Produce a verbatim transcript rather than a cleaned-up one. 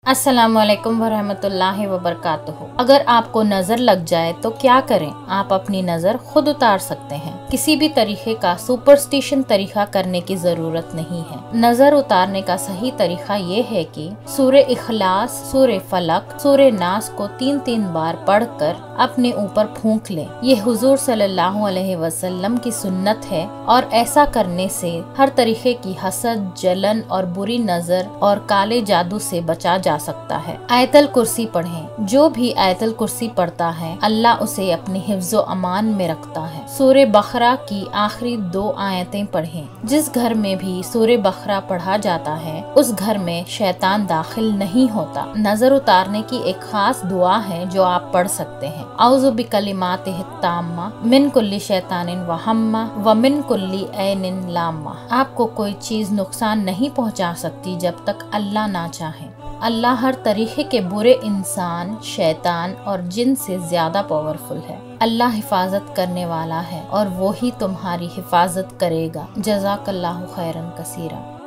अस्सलामुअलैकुम वरहमतुल्लाहि वबरकातुहू। अगर आपको नजर लग जाए तो क्या करें? आप अपनी नजर खुद उतार सकते हैं। किसी भी तरीके का सुपरस्टिशन तरीका करने की जरूरत नहीं है। नजर उतारने का सही तरीका ये है कि सूरे इखलास, सूरे फलक, सूरे नास को तीन तीन बार पढ़कर अपने ऊपर फूंक लें। ये हुजूर सल्लल्लाहु अलैहि वसल्लम की सुन्नत है और ऐसा करने से हर तरीके की हसद, जलन और बुरी नजर और काले जादू से बचा जा सकता है। आयतल कुर्सी पढ़ें। जो भी आयतल कुर्सी पढ़ता है अल्लाह उसे अपने हिफ्ज़ो अमान में रखता है। सूरे बकरा की आखिरी दो आयतें पढ़ें। जिस घर में भी सूरे बकरा पढ़ा जाता है उस घर में शैतान दाखिल नहीं होता। नजर उतारने की एक खास दुआ है जो आप पढ़ सकते हैं। औज़ु बिकलिमातिहि ताम्मा मिन कुल्ली शैतानिन व हम्मा व मिन कुल्ली ऐनिन लाम्मा। आपको कोई चीज नुकसान नहीं पहुंचा सकती जब तक अल्लाह ना चाहे। अल्लाह हर तरीके के बुरे इंसान, शैतान और जिन से ज्यादा पावरफुल है। अल्लाह हिफाजत करने वाला है और वो ही तुम्हारी हिफाजत करेगा। जज़ाकल्लाहु खैरन कसीरा।